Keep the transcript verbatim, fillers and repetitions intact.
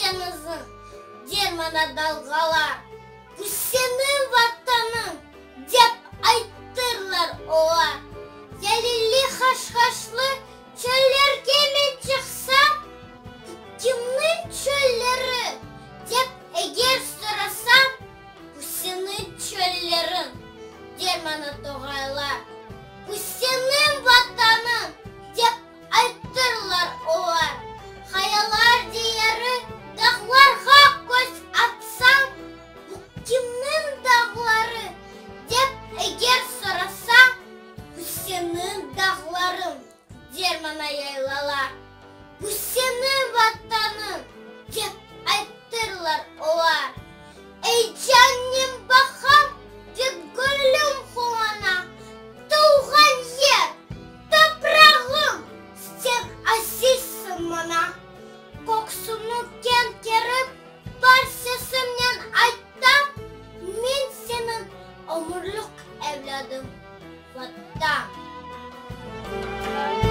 теңізің, дер мана далғалар. Бұл сенің ватаның, деп айттырлар олар. Елілі хаш-хашлы чөллерге мен шықсам, кімнің чөллері, деп егер сұрасам, бұл сенің чөллерің, дер мана тоғайлар. Бұл сенің ватаның, деп айттырлар олар. Хаялар дияры, дағларға көз атсам, бұл кімнің дағлары, деп егер сұрасам, бұл сенің дағларың, дер мана яйлалар. Бұл сенің ватаның, деп айттырлар олар. Ей жаным бақам, деп гүлім қуана, туған ер, топырағым, сен асисің мана. Көксіні кен керіп, бар сесімнен айттам, мен сенің өмірлік әвладым, ватан.